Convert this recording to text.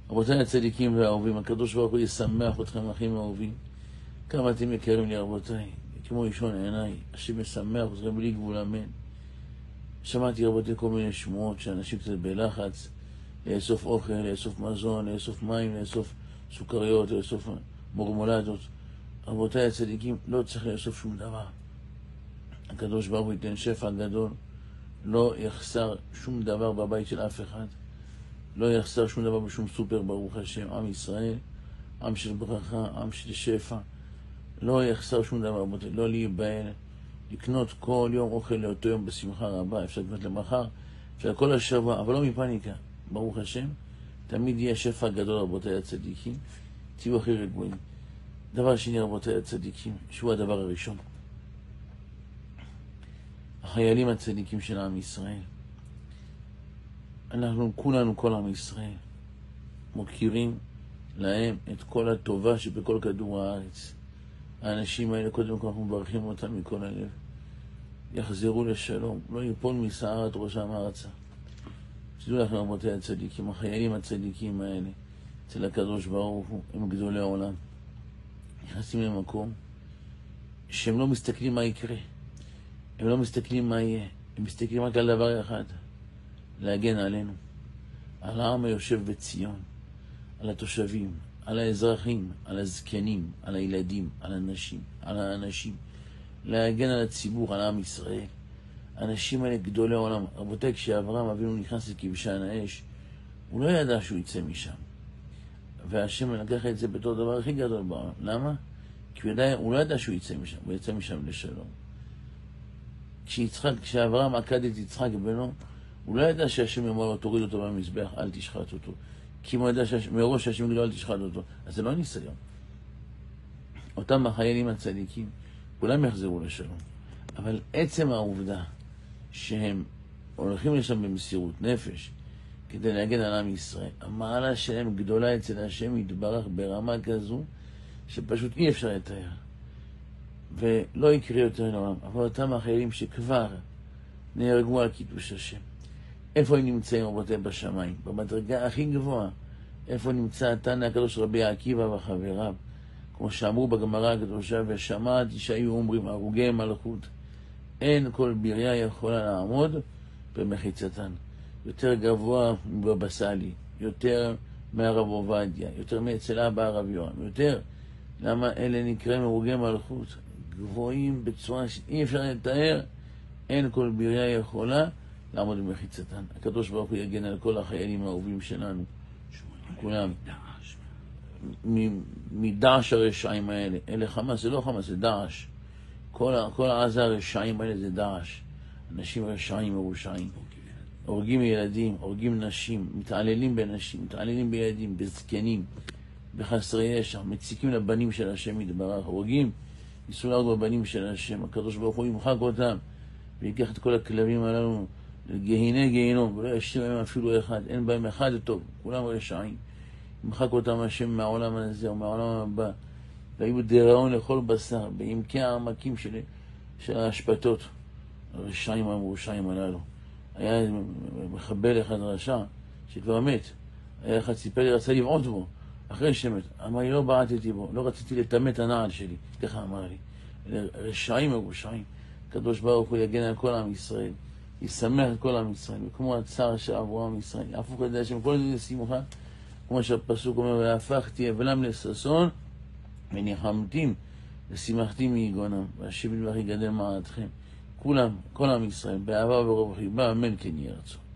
רבותיי הצדיקים והאהובים, הקדוש ברוך הוא ישמח אתכם אחים אהובים. כמה אתם יקרים לי רבותיי, כמו אישון עיניי, השם ישמח אתכם בלי גבול אמן. שמעתי רבותיי כל מיני שמועות שאנשים קצת בלחץ, לאסוף אוכל, לאסוף מזון, לאסוף מים, לאסוף סוכריות, לאסוף מורמולדות. רבותיי הצדיקים, לא צריך לאסוף שום דבר. הקדוש ברוך הוא ייתן שפע גדול, לא יחסר שום דבר בבית של אף אחד, לא יחסר שום דבר בשום סופר, ברוך השם. עם ישראל, עם של ברכה, עם של שפע, לא יחסר שום דבר רבותיי, לא להיבהל, לקנות כל יום אוכל לאותו יום בשמחה רבה, אפשר לקנות למחר, אפשר כל השבוע, אבל לא מפניקה, ברוך השם. תמיד יהיה שפע גדול רבותיי הצדיקים, תהיו הכי רגועים. דבר שני רבותיי הצדיקים, שהוא הדבר הראשון, החיילים הצדיקים של עם ישראל. אנחנו כולנו, כל עם ישראל, מוכירים להם את כל הטובה שבכל כדור הארץ. האנשים האלה, קודם כל אנחנו מברכים אותם מכל הלב, יחזרו לשלום, לא יפול משערת ראשם ארצה. תדעו לכם רבותיי הצדיקים, החיילים הצדיקים האלה אצל הקדוש ברוך הוא הם גדולי העולם. נכנסים למקום שהם לא מסתכלים מה יקרה, הם לא מסתכלים מה יהיה, הם מסתכלים רק על דבר אחד, להגן עלינו, על העם היושב בציון, על התושבים, על האזרחים, על הזקנים, על הילדים, על הנשים, על האנשים, להגן על הציבור, על עם ישראל. האנשים האלה גדולי העולם. רבותיי, כשאברהם אבינו נכנס לכבשן האש, הוא לא ידע שהוא יצא משם, והשם לקח את זה בתור דבר הכי גדול בעולם. למה? כי הוא לא ידע שהוא יצא משם, הוא יצא משם לשלום. כשאברהם עקד את יצחק בנו, הוא לא ידע שהשם יאמר לו תוריד אותו במזבח, אל תשחט אותו, כי הוא ידע מראש שהשם יגיד לו אל תשחט אותו. אז זה לא ניסיון. אותם החיילים הצדיקים כולם יחזרו לשלום, אבל עצם העובדה שהם הולכים לשם במסירות נפש כדי להגן על עם ישראל, המעלה שלהם גדולה אצל השם יתברך ברמה כזו שפשוט אי אפשר לתאר, ולא יקרה יותר לעולם. אבל אותם החיילים שכבר נהרגו על קידוש השם, איפה הם נמצאים רבותיי? בשמיים, במדרגה הכי גבוהה. איפה נמצא תנא הקדוש רבי עקיבא וחבריו, כמו שאמרו בגמרא הקדושה, ושמעתי שהיו אומרים הרוגי מלכות, אין כל בריה יכולה לעמוד במחיצתן. יותר גבוה מבבא סאלי, יותר מהרב עובדיה, יותר מאצל אבא הרב יורם, יותר. למה? אלה נקראים הרוגי מלכות, גבוהים בצורה שאי אפשר לתאר. אין כל בריה יכולה לעמוד במחיצתן. הקדוש ברוך הוא יגן על כל החיילים האהובים שלנו, כולם. מדעש הרשעים האלה, אלה חמאס, זה לא חמאס, זה דעש. כל עזה הרשעים האלה זה דעש. אנשים רשעים מרושעים, הורגים ילדים, הורגים נשים, מתעללים בנשים, מתעללים בילדים, בזקנים, בחסרי ישע, מציקים לבנים של השם יתברך, הורגים, ניסו להרוג בבנים של השם. הקדוש ברוך הוא ימחק אותם ויקח את כל הכלבים הללו לגיהיני גיהינום, ולא ישאיר בהם אפילו אחד, אין בהם אחד טוב, כולם רשעים. ימחק אותם השם מהעולם הזה ומהעולם הבא, והיו דיראון לכל בשר, בעמקי העמקים של ההשפטות. הרשעים המרושעים הללו. היה מחבל אחד רשע שכבר מת, היה אחד סיפר לי, רצה לבעוט בו אחרי שמת, אמר לי לא בעטתי בו, לא רציתי לטמא את הנעל שלי, ככה אמר לי. רשעים מרושעים. הקדוש ברוך הוא יגן על כל עם ישראל, ישמח את כל עם ישראל, וכמו הצער שעברו עם ישראל, יהפוך את השם כל זה לשמחה, כמו שהפסוק אומר, והפכתי אבלם לששון וניחמתים ושמחתי מיגונם, והשם יתברך יגדל מעתכם. כולם, כל עם ישראל, באהבה וברוב חיבה, אמן כן יהי רצון.